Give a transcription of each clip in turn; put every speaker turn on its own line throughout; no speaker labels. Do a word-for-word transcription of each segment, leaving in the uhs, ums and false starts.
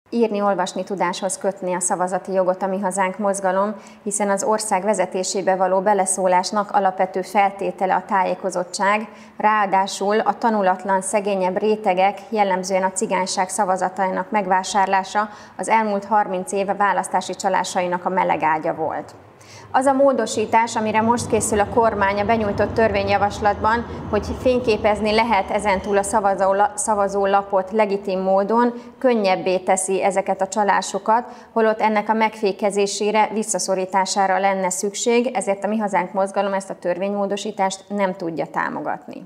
írni-olvasni tudáshoz kötni a szavazati jogot a Mi Hazánk mozgalom, hiszen az ország vezetésébe való beleszólásnak alapvető feltétele a tájékozottság, ráadásul a tanulatlan, szegényebb rétegek, jellemzően a cigányság szavazatainak megvásárlása az elmúlt harminc év választási csalásainak a melegágya volt. Az a módosítás, amire most készül a kormány a benyújtott törvényjavaslatban, hogy fényképezni lehet ezentúl a szavazólapot legitim módon, könnyebbé teszi ezeket a csalásokat, holott ennek a megfékezésére, visszaszorítására lenne szükség, ezért a Mi Hazánk mozgalom ezt a törvénymódosítást nem tudja támogatni.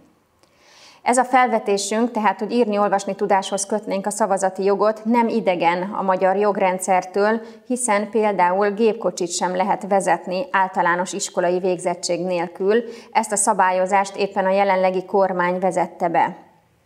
Ez a felvetésünk, tehát, hogy írni-olvasni tudáshoz kötnénk a szavazati jogot, nem idegen a magyar jogrendszertől, hiszen például gépkocsit sem lehet vezetni általános iskolai végzettség nélkül. Ezt a szabályozást éppen a jelenlegi kormány vezette be.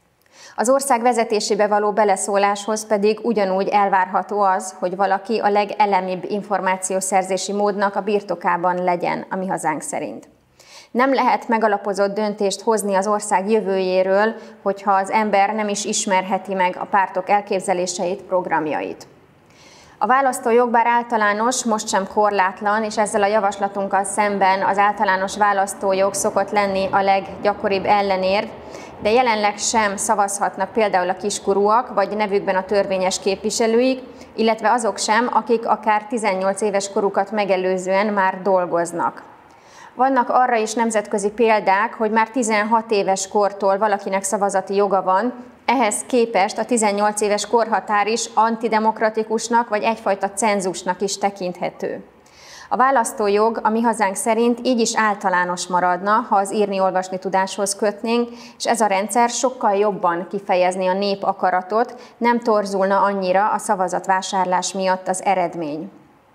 Az ország vezetésébe való beleszóláshoz pedig ugyanúgy elvárható az, hogy valaki a legelemibb információszerzési módnak a birtokában legyen a Mi Hazánk szerint. Nem lehet megalapozott döntést hozni az ország jövőjéről, hogyha az ember nem is ismerheti meg a pártok elképzeléseit, programjait. A választójog bár általános, most sem korlátlan, és ezzel a javaslatunkkal szemben az általános választójog szokott lenni a leggyakoribb ellenérv, de jelenleg sem szavazhatnak például a kiskorúak, vagy nevükben a törvényes képviselőik, illetve azok sem, akik akár tizennyolc éves korukat megelőzően már dolgoznak. Vannak arra is nemzetközi példák, hogy már tizenhat éves kortól valakinek szavazati joga van, ehhez képest a tizennyolc éves korhatár is antidemokratikusnak vagy egyfajta cenzusnak is tekinthető. A választójog a Mi Hazánk szerint így is általános maradna, ha az írni-olvasni tudáshoz kötnénk, és ez a rendszer sokkal jobban kifejezni a nép akaratot, nem torzulna annyira a szavazatvásárlás miatt az eredmény.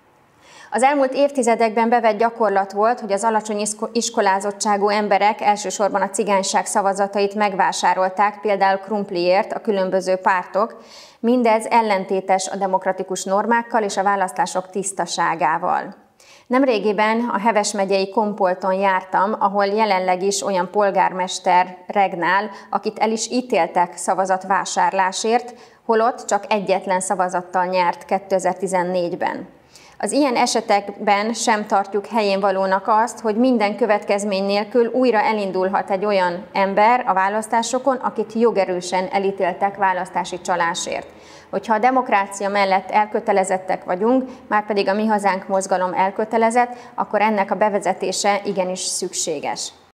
Az elmúlt évtizedekben bevett gyakorlat volt, hogy az alacsony iskolázottságú emberek elsősorban a cigányság szavazatait megvásárolták, például krumpliért a különböző pártok. Mindez ellentétes a demokratikus normákkal és a választások tisztaságával. Nemrégiben a Heves megyei Kompolton jártam, ahol jelenleg is olyan polgármester regnál, akit el is ítéltek szavazatvásárlásért, holott csak egyetlen szavazattal nyert kétezer-tizennégyben. Az ilyen esetekben sem tartjuk helyén valónak azt, hogy minden következmény nélkül újra elindulhat egy olyan ember a választásokon, akit jogerősen elítéltek választási csalásért. Hogyha a demokrácia mellett elkötelezettek vagyunk, márpedig a Mi Hazánk mozgalom elkötelezett, akkor ennek a bevezetése igenis szükséges.